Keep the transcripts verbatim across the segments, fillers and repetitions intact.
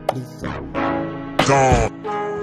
Yatri. Dawn.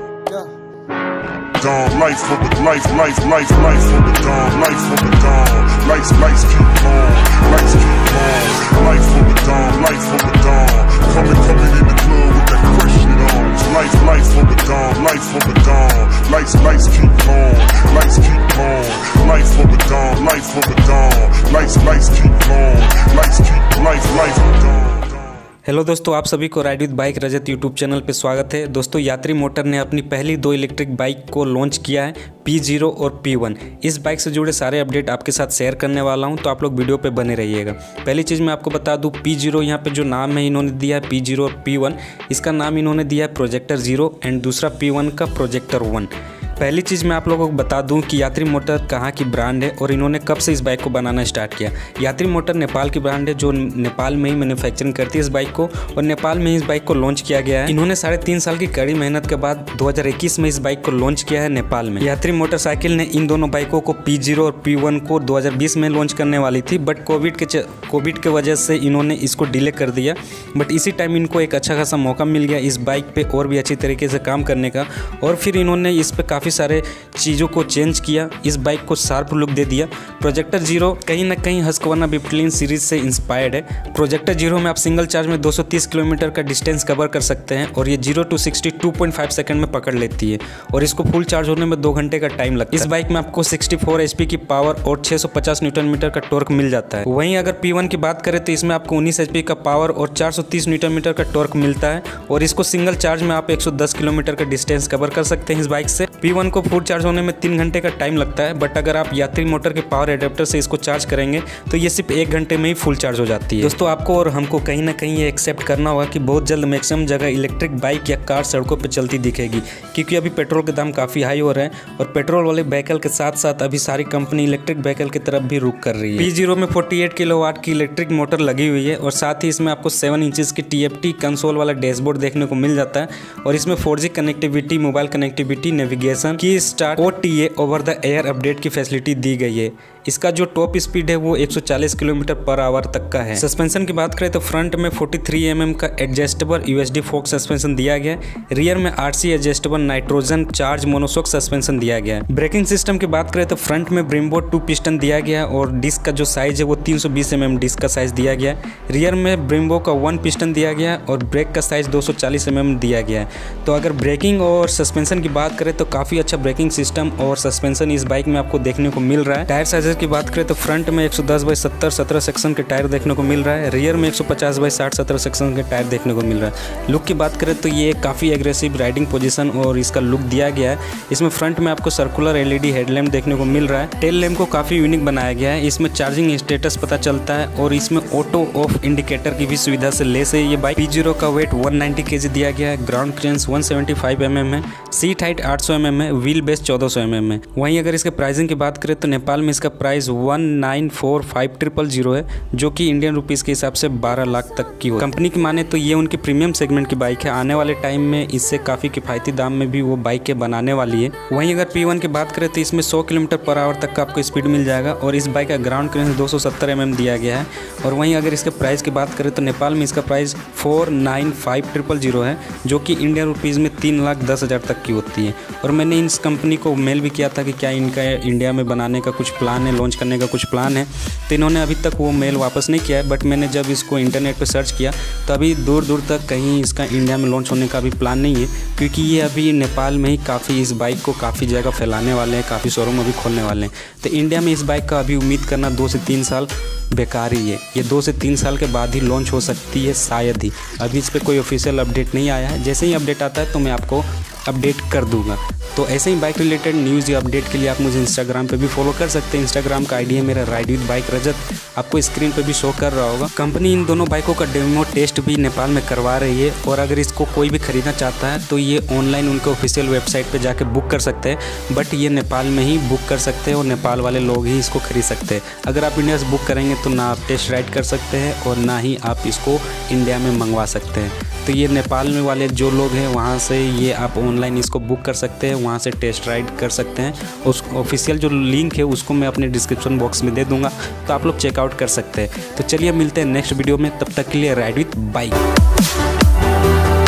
Dawn, life for the life, life, life, life for the dawn, life for the dawn. Lights, lights keep on, lights keep on. Life for the dawn, life for the dawn. Coming, coming in the club with that fresh shit on. Life, life for the dawn, life for the dawn. Lights, lights keep on, lights keep on. Life for the dawn, life for the dawn. Lights, lights keep on, lights keep life, life for the dawn. Hello दोस्तों, आप सभी को ride with bike Rajat YouTube channel पे स्वागत है। दोस्तों, यात्री motor ने अपनी पहली दो इलेक्ट्रिक बाइक को लॉन्च किया है, पी ज़ीरो और पी वन। इस बाइक से जुड़े सारे अपडेट आपके साथ शेयर करने वाला हूं, तो आप लोग वीडियो पे बने रहिएगा। पहली चीज़ मैं आपको बता दूं, पी ज़ीरो यहाँ पे जो नाम है इन्होंने दिया है पी ज़ीरो और पी वन, इसका नाम इन्होंने दिया है प्रोजेक्टर ज़ीरो एंड दूसरा पी वन का प्रोजेक्टर वन। पहली चीज़ मैं आप लोगों को बता दूं कि यात्री मोटर कहाँ की ब्रांड है और इन्होंने कब से इस बाइक को बनाना स्टार्ट किया। यात्री मोटर नेपाल की ब्रांड है, जो नेपाल में ही मैन्युफैक्चरिंग करती है इस बाइक को, और नेपाल में ही इस बाइक को लॉन्च किया गया है। इन्होंने साढ़े तीन साल की कड़ी मेहनत के बाद दो हज़ार इक्कीस में इस बाइक को लॉन्च किया है नेपाल में। यात्री मोटरसाइकिल ने इन दोनों बाइकों को पी ज़ीरो और पी वन को दो हज़ार बीस में लॉन्च करने वाली थी, बट कोविड के कोविड के वजह से इन्होंने इसको डिले कर दिया। बट इसी टाइम इनको एक अच्छा खासा मौका मिल गया इस बाइक पे और भी अच्छी तरीके से काम करने का, और फिर इन्होंने इस पे काफ़ी सारे चीज़ों को चेंज किया, इस बाइक को शार्प लुक दे दिया। प्रोजेक्टर ज़ीरो कहीं ना कहीं हस्कवर्ना बिप्लिन सीरीज से इंस्पायर्ड है। प्रोजेक्टर ज़ीरो में आप सिंगल चार्ज में दो सौ तीस किलोमीटर का डिस्टेंस कवर कर सकते हैं, और ये zero to sixty two point five second में पकड़ लेती है, और इसको फुल चार्ज होने में दो घंटे का टाइम लगता है। इस बाइक में आपको सिक्सटी फोर एच पी की पावर और छह सौ पचास न्यूटन मीटर का टॉर्क मिल जाता है। वहीं अगर पी वन की बात करें तो इसमें आपको उन्नीस एच पी का पावर और चार सौ तीस न्यूटन मीटर का टॉर्क मिलता है, और इसको सिंगल चार्ज में आप एक सौ दस किलोमीटर का डिस्टेंस कवर कर सकते हैं इस बाइक से। पी वन को फुल चार्ज होने में तीन घंटे का टाइम लगता है, बट अगर आप यात्री मोटर के पावर एडेप्टर से इसको चार्ज करेंगे तो ये सिर्फ एक घंटे में ही फुल चार्ज हो जाती है। दोस्तों, आपको और हमको कहीं ना कहीं ये एक्सेप्ट करना होगा कि बहुत जल्द मैक्सिमम जगह इलेक्ट्रिक बाइक या कार सड़कों पर चलती दिखेगी, क्योंकि अभी पेट्रोल के दाम काफ़ी हाई हो रहे हैं, और पेट्रोल वाले व्हीकल के साथ साथ अभी सारी कंपनी इलेक्ट्रिक व्हीकल की तरफ भी रुख कर रही है। पी ज़ीरो में अड़तालीस किलोवाट की इलेक्ट्रिक मोटर लगी हुई है, और साथ ही इसमें आपको सेवन इंचेस की टी एफ टी कंसोल वाला डैशबोर्ड देखने को मिल जाता है, और इसमें four G connectivity, mobile connectivity, navigation, key start, O T A over the air update की फैसिलिटी दी गई है। इसका जो टॉप स्पीड है वो एक सौ चालीस किलोमीटर पर आवर तक का है। सस्पेंशन की बात करें तो फ्रंट में तैंतालीस एम एम का एडजस्टेबल यूएसडी फोक सस्पेंशन दिया गया है। रियर में RC adjustable nitrogen charge monoshock suspension दिया गया है। ब्रेकिंग सिस्टम की बात करें तो फ्रंट में ब्रिम्बो टू पिस्टन दिया गया है, और डिस्क का जो साइज है वो तीन सौ बीस एम एम डिस्क का साइज दिया गया है। रियर में ब्रिम्बो का वन पिस्टन दिया गया है, और ब्रेक का साइज दो सौ चालीस एम एम दिया गया है। तो अगर ब्रेकिंग और सस्पेंशन की बात करें तो काफ़ी अच्छा ब्रेकिंग सिस्टम और सस्पेंशन इस बाइक में आपको देखने को मिल रहा है। टायर साइज की बात करें तो फ्रंट में एक सौ दस बाई सत्तर सत्रह सेक्शन के टायर देखने को मिल रहा है। रियर में एक सौ पचास बाई साठ सत्रह सेक्शन के टायर देखने को मिल रहा है। लुक की बात करें तो ये काफ़ी एग्रेसिव राइडिंग पोजीशन और इसका लुक दिया गया है। इसमें फ्रंट में आपको सर्कुलर एलईडी हेडलैम्प देखने को मिल रहा है। टेल लैम्प को काफ़ी यूनिक बनाया गया है। इसमें चार्जिंग स्टेटस पता चलता है, और इसमें ऑटो ऑफ इंडिकेटर की भी सुविधा से लेस है ये बाइक। पी ज़ीरो का वेट एक सौ नब्बे केजी दिया गया है। ग्राउंड क्लियरेंस एक सौ पचहत्तर एम एम है। सीट हाइट आठ सौ एम एम है। व्हील बेस चौदह सौ एम एम है। वहीं अगर इसके प्राइसिंग की बात करें तो नेपाल में इसका price one nine four five triple zero है, जो कि इंडियन रुपीस के हिसाब से बारह लाख तक की हो। कंपनी की माने तो ये उनकी प्रीमियम सेगमेंट की बाइक है। आने वाले टाइम में इससे काफ़ी किफ़ायती दाम में भी वो बाइकें बनाने वाली है। वहीं अगर पी वन की बात करें तो इसमें सौ किलोमीटर पर आवर तक का आपको स्पीड मिल जाएगा, और इस बाइक का ग्राउंड क्लियरेंस दो सौ सत्तर एम एम दिया गया है। और वहीं अगर इसके प्राइस की बात करें तो नेपाल में इसका price four nine five triple zero है, जो कि इंडियन रुपीज़ में तीन लाख दस हज़ार तक की होती है। और मैंने इस कंपनी को मेल भी किया था कि क्या इनका इंडिया में बनाने का कुछ प्लान है, लॉन्च करने का कुछ प्लान है, तो इन्होंने अभी तक वो मेल वापस नहीं किया है। बट मैंने जब इसको इंटरनेट पे सर्च किया तो अभी दूर दूर तक कहीं इसका इंडिया में लॉन्च होने का भी प्लान नहीं है, क्योंकि ये अभी नेपाल में ही काफ़ी इस बाइक को काफ़ी जगह फैलाने वाले हैं, काफ़ी शोरूम अभी खोलने वाले हैं। तो इंडिया में इस बाइक का अभी उम्मीद करना दो से तीन साल बेकार ही है। ये दो से तीन साल के बाद ही लॉन्च हो सकती है शायद ही। अभी इस पर कोई ऑफिशियल अपडेट नहीं आया है। जैसे ही अपडेट आता है तो मैं आपको अपडेट कर दूंगा। तो ऐसे ही बाइक रिलेटेड न्यूज़ या अपडेट के लिए आप मुझे इंस्टाग्राम पे भी फॉलो कर सकते हैं। इंस्टाग्राम का आईडी है मेरा राइड विद बाइक रजत, आपको स्क्रीन पे भी शो कर रहा होगा। कंपनी इन दोनों बाइकों का डेमो टेस्ट भी नेपाल में करवा रही है, और अगर इसको कोई भी खरीदना चाहता है तो ये ऑनलाइन उनके ऑफिशियल वेबसाइट पे जाके बुक कर सकते हैं, बट ये नेपाल में ही बुक कर सकते हैं और नेपाल वाले लोग ही इसको खरीद सकते हैं। अगर आप इंडिया से बुक करेंगे तो ना आप टेस्ट राइड कर सकते हैं और ना ही आप इसको इंडिया में मंगवा सकते हैं। तो ये नेपाल में वाले जो लोग हैं वहाँ से ये आप ऑनलाइन इसको बुक कर सकते हैं, वहाँ से टेस्ट राइड कर सकते हैं। उस ऑफिशियल जो लिंक है उसको मैं अपने डिस्क्रिप्शन बॉक्स में दे दूँगा, तो आप लोग चेकआउट कर सकते हैं। तो चलिए मिलते हैं नेक्स्ट वीडियो में, तब तक के लिए राइड विद बाइक।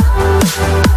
Lights